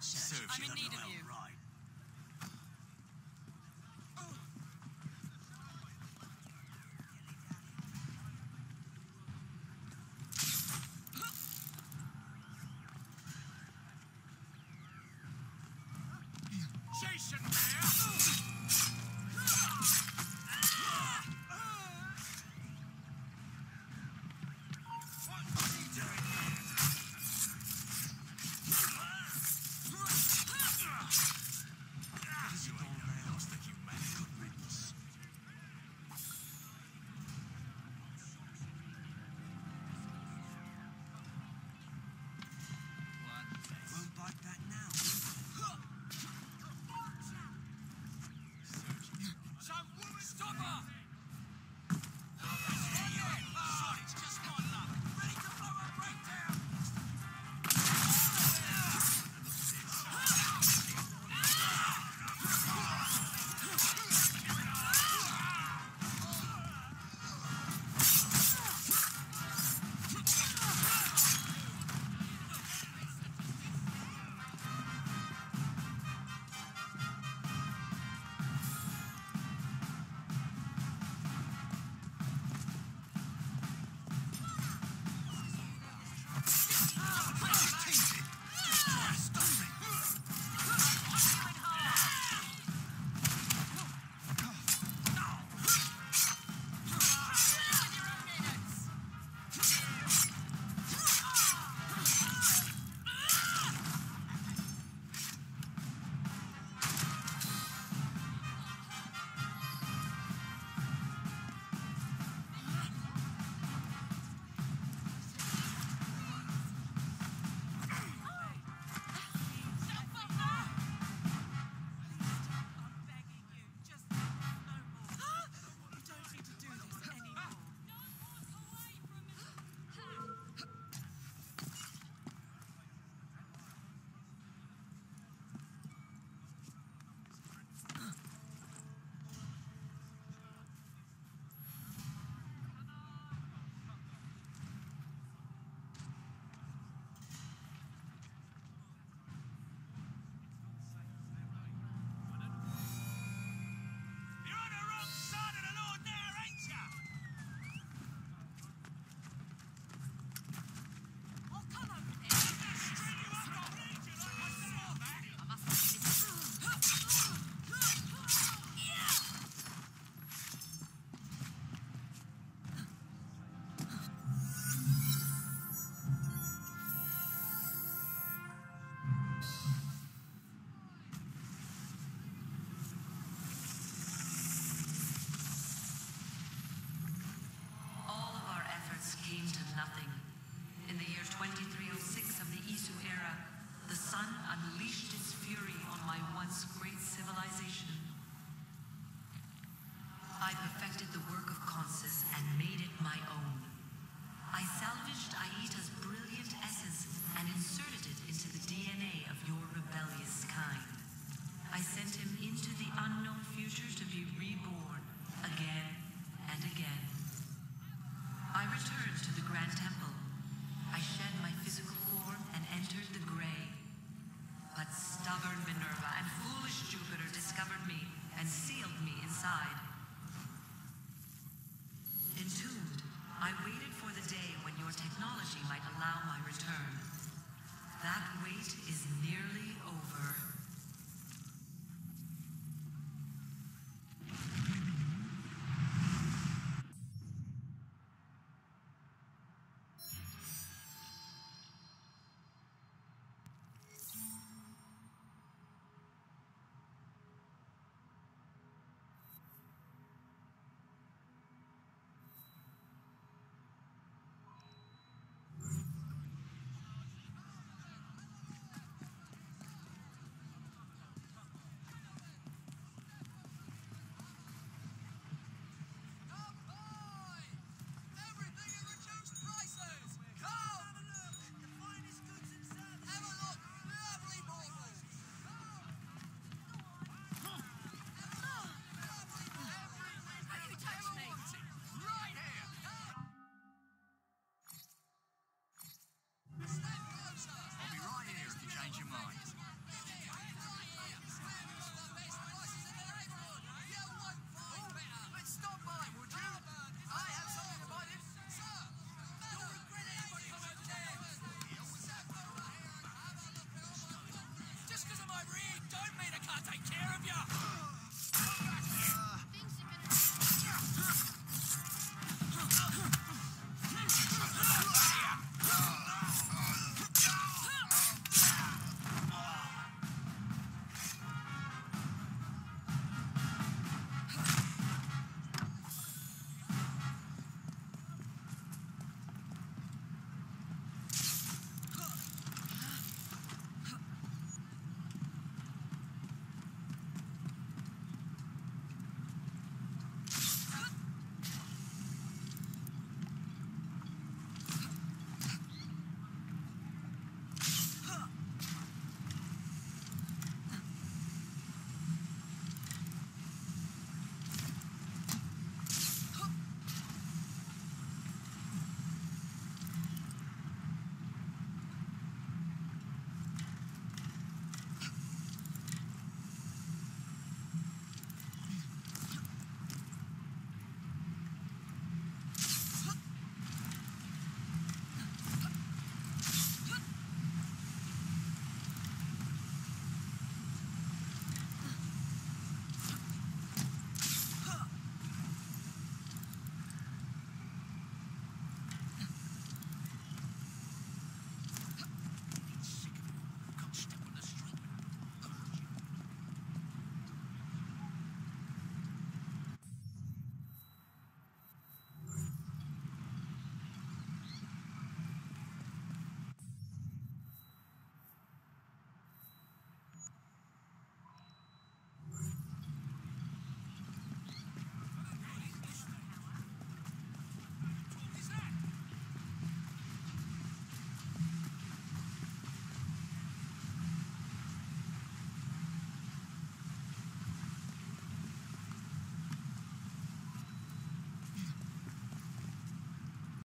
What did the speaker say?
Serves I'm you in need of well, you. right. Jason there! Won't bite back now. Some woman, stop her! It's just my luck. Ready to blow her breakdown! You're on the wrong side of the law now, ain't ya? Oh, come over here. String you up, I'll bleed you like I saw that. I must have All of our efforts came to nothing. In the year 2306 of the Isu era, the sun unleashed its fury on my once great civilization. I perfected the work of Consus and made it my own. I salvaged Aita's brilliant essence and inserted it into the DNA of your rebellious kind. I sent him into the unknown future to be reborn again and again. I returned to the Grand Temple. I shed my physical form and entered the Grey. But stubborn Minerva and foolish Jupiter discovered me and sealed me inside. Entombed, I waited for the day when your technology might allow my return. That wait is nearly over.